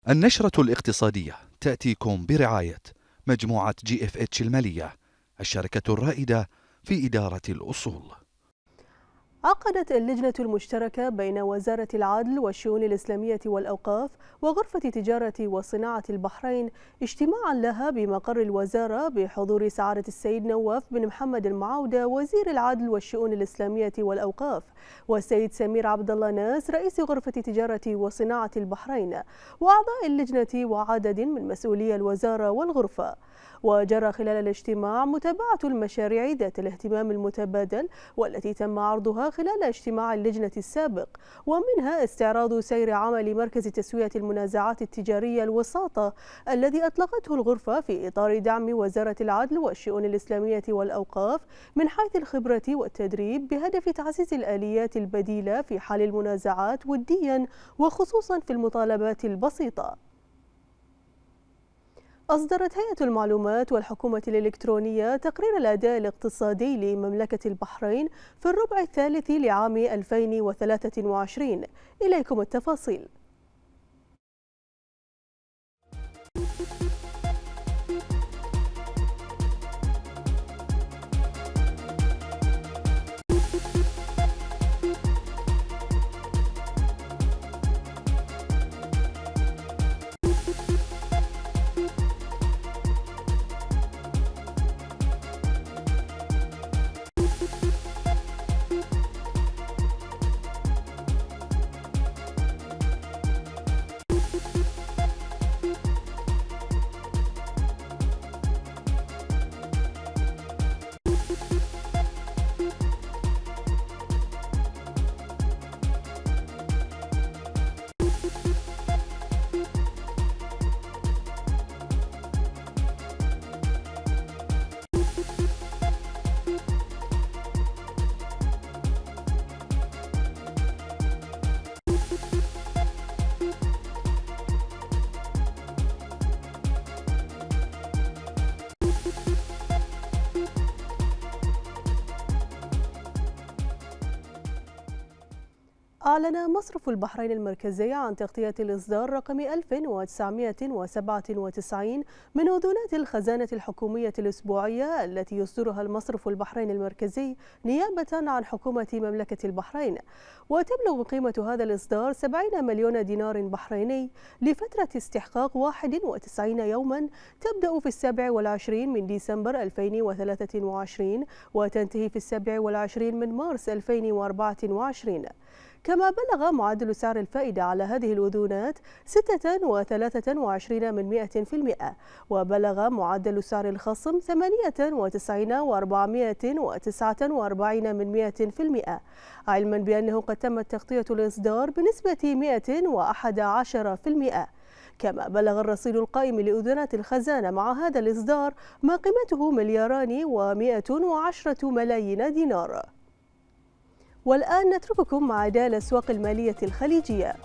النشرة الاقتصادية تأتيكم برعاية مجموعة GFH المالية، الشركة الرائدة في إدارة الأصول. عقدت اللجنة المشتركة بين وزارة العدل والشؤون الإسلامية والأوقاف وغرفة تجارة وصناعة البحرين اجتماعا لها بمقر الوزارة بحضور سعادة السيد نواف بن محمد المعاودة وزير العدل والشؤون الإسلامية والأوقاف، والسيد سمير عبد الله ناس رئيس غرفة تجارة وصناعة البحرين، وأعضاء اللجنة وعدد من مسؤولي الوزارة والغرفة. وجرى خلال الاجتماع متابعة المشاريع ذات الاهتمام المتبادل والتي تم عرضها خلال اجتماع اللجنة السابق، ومنها استعراض سير عمل مركز تسوية المنازعات التجارية الوساطة الذي أطلقته الغرفة في إطار دعم وزارة العدل والشؤون الإسلامية والأوقاف من حيث الخبرة والتدريب بهدف تعزيز الآليات البديلة في حل المنازعات وديا وخصوصا في المطالبات البسيطة. أصدرت هيئة المعلومات والحكومة الإلكترونية تقرير الأداء الاقتصادي لمملكة البحرين في الربع الثالث لعام 2023. إليكم التفاصيل. أعلن مصرف البحرين المركزي عن تغطية الإصدار رقم 1997 من أذونات الخزانة الحكومية الأسبوعية التي يصدرها المصرف البحرين المركزي نيابة عن حكومة مملكة البحرين، وتبلغ قيمة هذا الإصدار 70 مليون دينار بحريني لفترة استحقاق 91 يوما تبدأ في 27 من ديسمبر 2023 وتنتهي في 27 من مارس 2024. كما بلغ معدل سعر الفائدة على هذه الأذونات 6.23%، وبلغ معدل سعر الخصم 98.449%، علما بأنه قد تمت تغطية الإصدار بنسبة 111%. كما بلغ الرصيد القائم لأذونات الخزانة مع هذا الإصدار ما قيمته 2.110 ملايين دينار. والآن نترككم مع أداء الأسواق المالية الخليجية.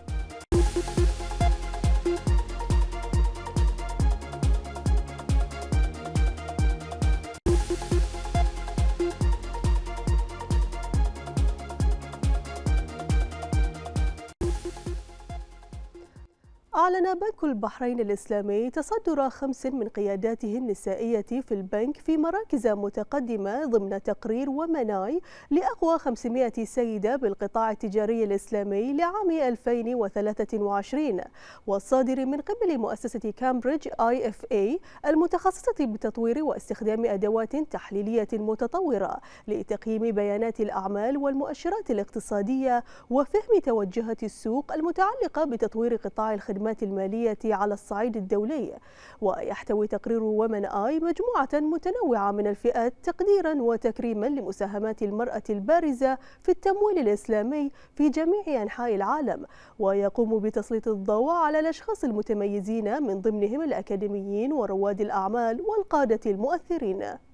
أعلن بنك البحرين الإسلامي تصدر 5 من قياداته النسائية في البنك في مراكز متقدمة ضمن تقرير ومناي لأقوى 500 سيدة بالقطاع التجاري الإسلامي لعام 2023، والصادر من قبل مؤسسة كامبريدج IFA المتخصصة بتطوير واستخدام أدوات تحليلية متطورة لتقييم بيانات الأعمال والمؤشرات الاقتصادية وفهم توجهات السوق المتعلقة بتطوير قطاع الخدمات المالية على الصعيد الدولي. ويحتوي تقرير ومن آي مجموعة متنوعة من الفئات تقديرا وتكريما لمساهمات المرأة البارزة في التمويل الإسلامي في جميع أنحاء العالم، ويقوم بتسليط الضوء على الأشخاص المتميزين من ضمنهم الأكاديميين ورواد الأعمال والقادة المؤثرين.